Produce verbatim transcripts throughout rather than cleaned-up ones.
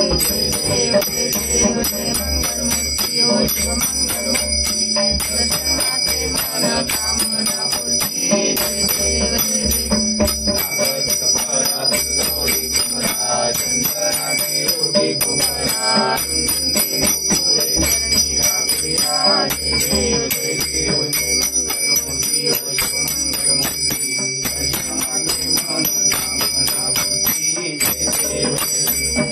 जय देव जय देव जय मंगलमूर्ती ओ शिवमंगलमूर्ती दर्शनाचे मन कामना पूर्ती जय देव जय देव चंद्रनाचे उडी कुमारा जय देव जय देव जय मंगलमूर्ती ओ शिवमंगलमूर्ती दर्शनाचे मन कामना पूर्ती जय देव जय देव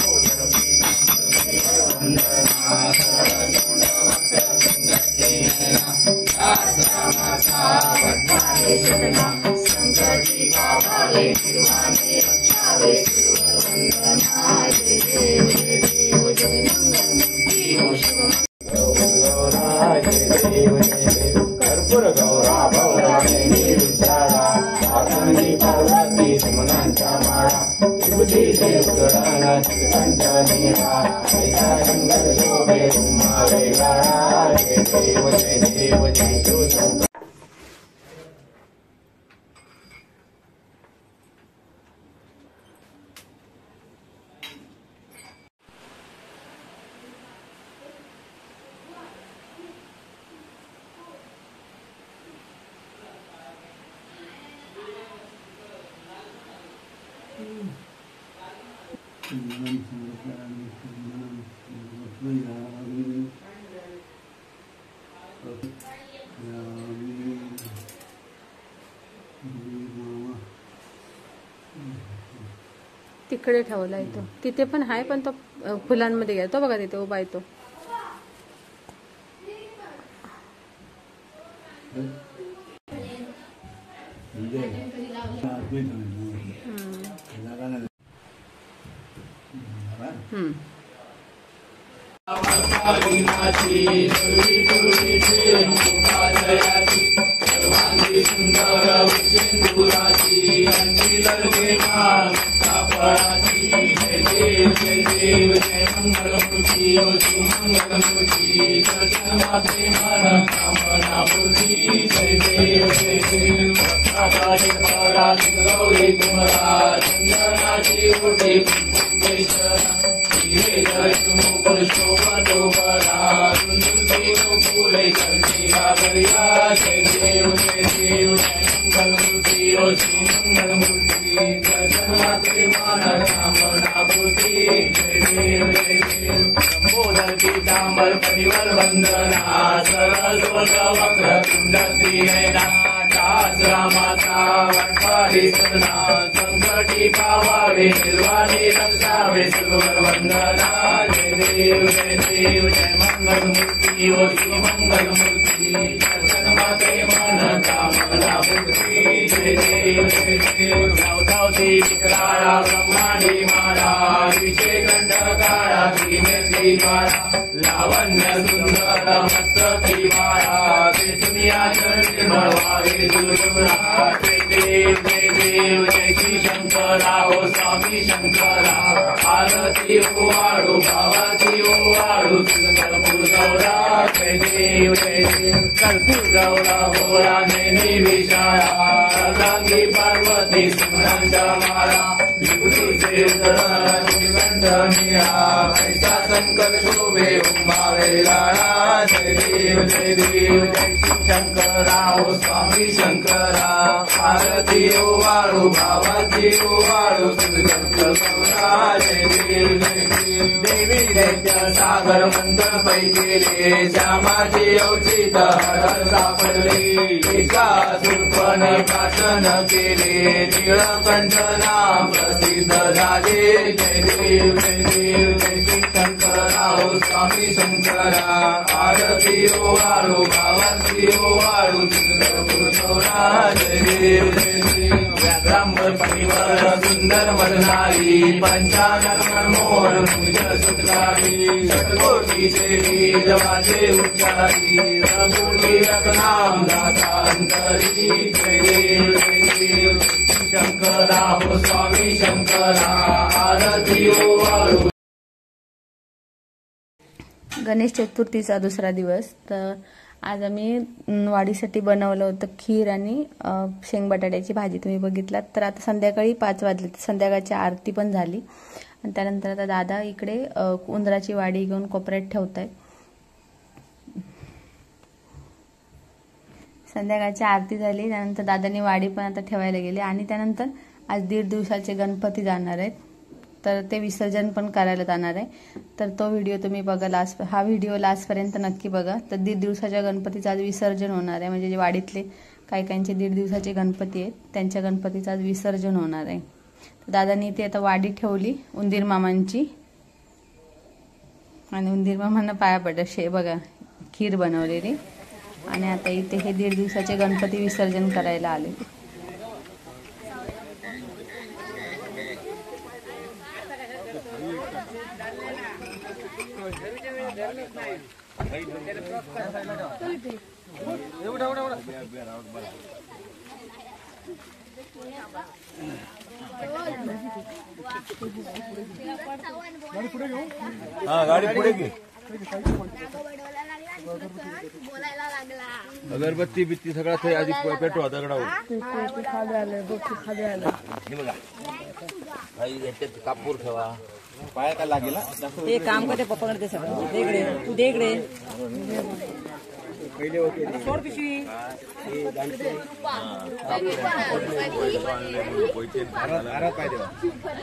संकटी पावावे निर्वाणे रक्षावे सुरवंदना जय देव जय देव जय मंगलमूर्ती ओ शिवमंगलमूर्ती जय देव जय देव कर्पूर गौरा भौराणी विशाला आसनी पार्वती सुमनांच्या माळा विभूती देवगणा श्रीकंठ नीरा ऐसा सुंदर शोभे तुम्हा वेगळा जय देव जय देव जय शिवशंकर तिकडे ठेवला येतो तिथे पण आहे पण तो फुलांमध्ये गेला तो बघा तिथे उभा आहे तो हम्म जय देव जय देव जय मंगलमूर्ती ओ शिवमंगलमूर्ती दर्शनाचे मन कामना पूर्ती जय देव जय देव गौरी कुमारा चंद्रनाचे उडे मुकुल शोभतो बरा फूले चर्चिका गरिया जय देव जय देव जय मंगलमूर्ती ओ शिवमंगलमूर्ती दर्शनाचे मन कामना पूर्ती जय देव जय देव संबोधन पीतांबर परिवर वंदना सरस्वत वक्र कुंडली नयना दास रामाचा वटवारी सदना संकटी पावावे निर्वाणी रक्षावे सुरवर वंदना जय देव जय देव जय मंगलमूर्ती ओ शिवमंगलमूर्ती दर्शन माते मन कामना पूर्ती जय देव जय देव धावधावती विकराळा ब्रह्मांडी माळा विषय कंठकाळा श्रीमेत्री ज्वाळा लावण्य सुंदर मस्तकी माळा ते दुनिया चरणी मळवावे दुर्गुणा जय देव जय देव जय श्री शंकरा ओ स्वामी शंकरा आरती ओवाळू भावाची ओवाळू कर्पूर गौरा जय देव जय देव कर्पूर गौरा भोळा नेनी विशाळा अर्धांगी पार्वती सुमनांच्या माळा विभूतीचे उदर श्रीकंठ निळा ऐसा शंकर शोभे उमावे लाळा जय देव जय देव जय श्री शंकरा ओ स्वामी शंकरा आरती ओवाळू भावाची ओवाळू कर्पूर गौरा जय देव जय देव देवी दैत्य सागर मंत्र पैकेले श्यामाचे औचित हर सापडले एका सुरपणे भाषण केले नीळकंठ नाम प्रसिद्ध झाले जय देव जय देव जय श्री शंकरा ओ स्वामी शंकरा आरती ओवाळू भावाची ओवाळू कर्पूर गौरा जय देव जय देव व्याघ्रांबर परिवर सुंदर वदनारी पंचानन मोर मुज सुतकारी षटकोटीचे बीज वाजे उच्चारी रघुनी रघुनाम दासांतरी जय देव जय देव शंकरा हो स्वामी शंकरा आरती ओवाळू. गणेश चतुर्थीचा दुसरा दिवस. तर आज आम्ही वाढीसाठी बनवलं होतं खीर आणि शेंग बटाट्याची भाजी, तुम्ही बघितलात. तर आता संध्याकाळी पाच वाजले, संध्याकाळची आरती पण झाली आणि त्यानंतर आता दादा इकडे उंदराची वाडी घेऊन कोपऱ्यात ठेवतायत. संध्याकाळची आरती झाली, त्यानंतर दादानी वाडी पण आता ठेवायला गेले आणि त्यानंतर आज दीड दिवसाचे गणपती जाणार आहेत, तर ते विसर्जन पण करायला जाणार आहे. तर तो व्हिडिओ तुम्ही बघा, लास्ट हा व्हिडिओ लास्टपर्यंत नक्की बघा. तर दीड दिवसाच्या गणपतीचं आज विसर्जन होणार आहे, म्हणजे जे वाडीतले काही काहींचे दीड दिवसाचे गणपती आहेत त्यांच्या गणपतीचं आज विसर्जन होणार आहे. तर दादानी ते आता वाडी ठेवली उंदीर मामांची आणि उंदीर मामांना पाया पडलं. शे बघा खीर बनवलेली आणि आता इथे हे दीड दिवसाचे गणपती विसर्जन करायला आले. हा गाडी पुढे घे. अगरबत्ती बित्ती सगळा ते आधी पेटवा दगडावर. हे बघा भाई याच्यात कापूर ठेवा. पाया काय लागेल ते काम करते पकडते सगळं. देकडे तू देकडे पहिले होते सोड पिशवी. आरात पाय देवा.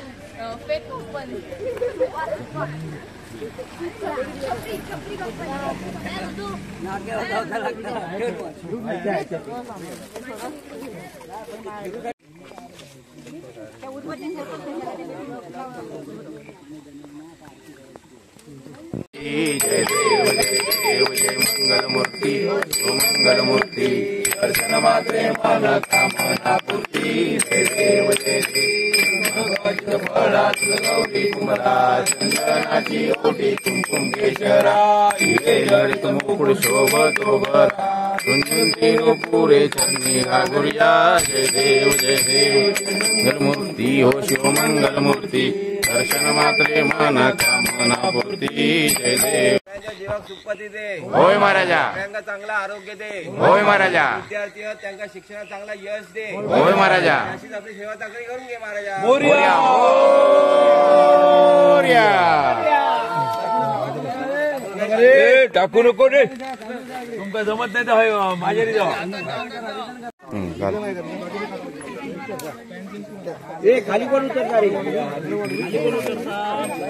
जय देव जय देव जय मंगलमूर्ती मंगलमूर्ती दर्शन मात्रे मन कामना पूर्ती. जय देव जय देव फळात गौरी कुमरा चंदनाची ओटी कुंकुम केशरा हिरे जडित मुकुड शोभतो बरा झुंझुंतीनो पुरे चरणी गागुर्या. जय देव जय देव मंगलमूर्ती हो शिव मंगलमूर्ती दर्शन मात्रे मन कामना पूर्ती. जय देव. जीवाक सुखपती दे होय महाराजा. त्यांना चांगला आरोग्य दे होय महाराजा. विद्यार्थी त्यांना शिक्षणात चांगला यश दे होय महाराजा. अशीच आपली सेवा चांगली करून घे महाराजा. मोरया मोरया. टाकू नको रे, तुमका जमत नाही तर माझ्यारी जावा. ए खाली पण उतरता रे, खाली पण उतरता.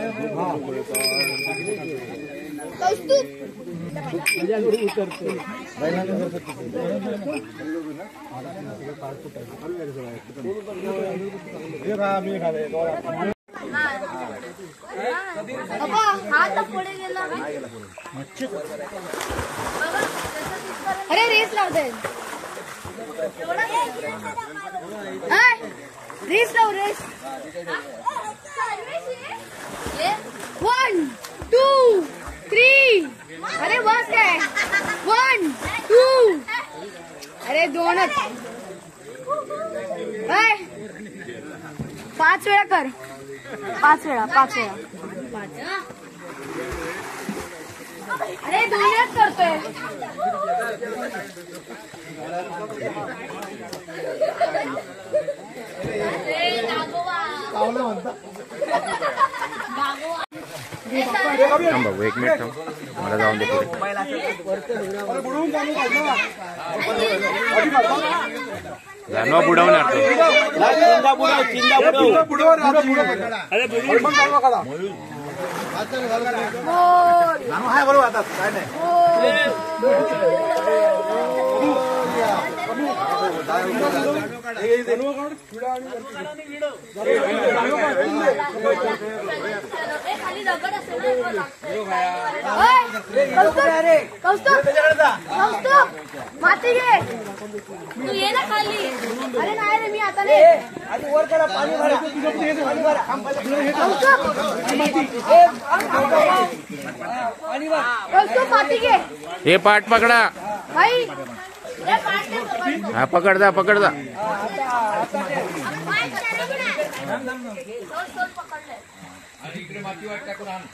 अरे रेस लावते, रेस लाव रेस. One two three. अरे बस काय वन टू. अरे दोनच. पाच वेळा कर, पाच वेळा पाच वेळा पाच. अरे दोनच करतोय. थांब भाऊ एक मिनिट थांब, मला जाऊन दे पुढे. जानवा बुडवणार बरोबर आता काय नाही. माती घे तू, ये ना खाली. अरे नाही रे मी आता नाही. आधी वर करा, पाणी भरा, पाणी भरा. माती घे. हे पाठ पकडा भाई. हा पकड जा पकड जा. इकडे माती वाट टाकून आण.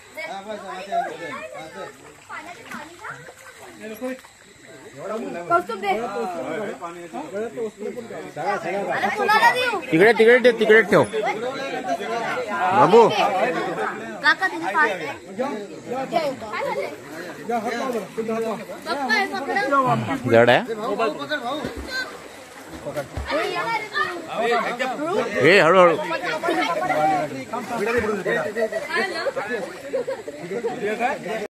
तिकडे तिकडे तिकडे ठेव. बाबू काका तिने पाय जड आहे हे हळूहळू